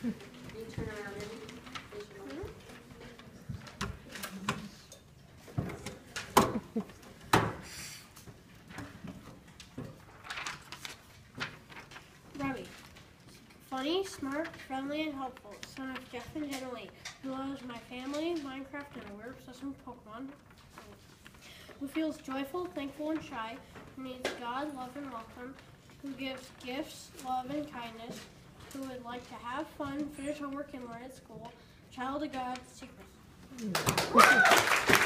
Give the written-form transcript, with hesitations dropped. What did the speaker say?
You turn around, Remi. Face your mom. Remi. Funny, smart, friendly, and helpful. Son of Jeff and Jenna Lee, who loves my family, Minecraft, and a weird obsession with Pokemon. Who feels joyful, thankful, and shy. Who needs God, love, and welcome. Who gives gifts, love, and kindness. Who would like to have fun, finish homework, and learn at school. Child of God, secret.